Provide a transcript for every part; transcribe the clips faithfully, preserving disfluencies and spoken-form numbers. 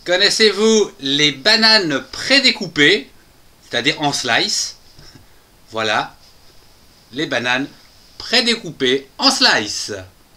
Connaissez-vous les bananes prédécoupées, c'est-à-dire en slice? Voilà, les bananes prédécoupées en slice.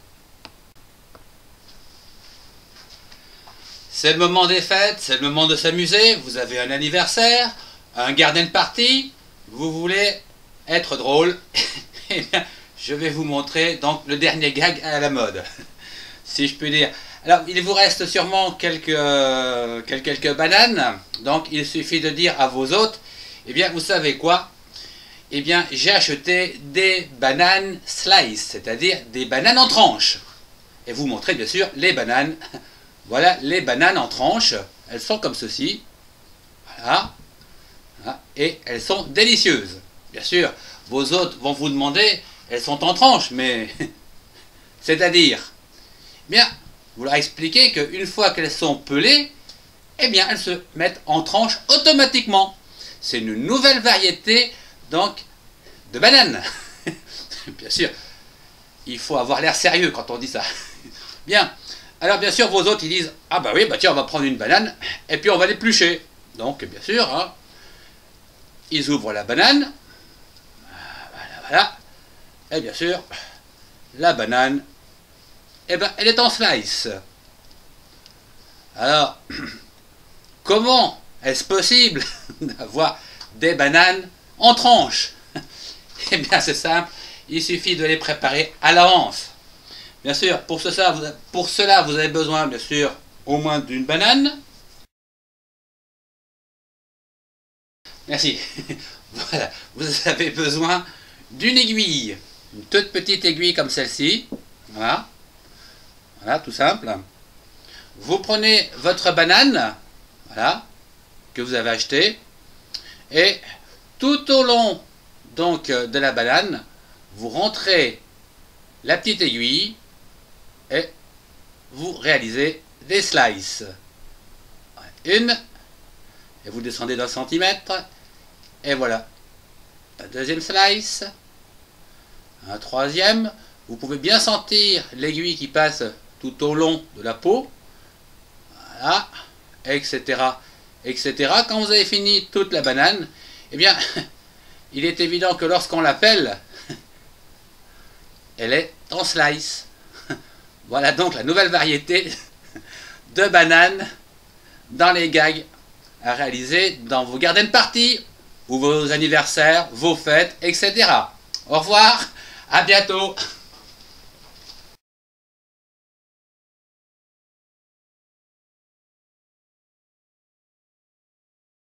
C'est le moment des fêtes, c'est le moment de s'amuser. Vous avez un anniversaire, un garden party, vous voulez être drôle. Eh bien, je vais vous montrer donc le dernier gag à la mode, si je puis dire. Alors, il vous reste sûrement quelques, euh, quelques bananes, donc il suffit de dire à vos hôtes, eh bien, vous savez quoi? Eh bien, j'ai acheté des bananes slice, c'est-à-dire des bananes en tranches. Et vous montrez bien sûr les bananes. Voilà les bananes en tranches. Elles sont comme ceci. Voilà. Voilà. Et elles sont délicieuses. Bien sûr, vos hôtes vont vous demander, elles sont en tranches, mais c'est-à-dire, bien, vous leur expliquez qu'une fois qu'elles sont pelées, eh bien, elles se mettent en tranches automatiquement. C'est une nouvelle variété, donc, de bananes. Bien sûr, il faut avoir l'air sérieux quand on dit ça. Bien, alors bien sûr, vos hôtes, ils disent, ah bah oui, bah tiens, on va prendre une banane, et puis on va l'éplucher. Donc, bien sûr, hein, ils ouvrent la banane, voilà, voilà, et bien sûr, la banane, eh ben, elle est en slice. Alors, comment est-ce possible d'avoir des bananes en tranches? Eh bien, c'est simple, il suffit de les préparer à l'avance. Bien sûr, pour cela, vous, pour cela, vous avez besoin, bien sûr, au moins d'une banane. Merci. Voilà, vous avez besoin d'une aiguille, une toute petite aiguille comme celle-ci. Voilà. Voilà, tout simple. Vous prenez votre banane, voilà, que vous avez achetée, et tout au long donc de la banane, vous rentrez la petite aiguille et vous réalisez des slices. Une, et vous descendez d'un centimètre, et voilà. Un deuxième slice, un troisième, vous pouvez bien sentir l'aiguille qui passe tout au long de la peau, voilà, et cetera, et cetera. Quand vous avez fini toute la banane, eh bien, il est évident que lorsqu'on l'appelle, elle est en slice. Voilà donc la nouvelle variété de bananes dans les gags à réaliser dans vos garden parties ou vos anniversaires, vos fêtes, et cetera. Au revoir, à bientôt.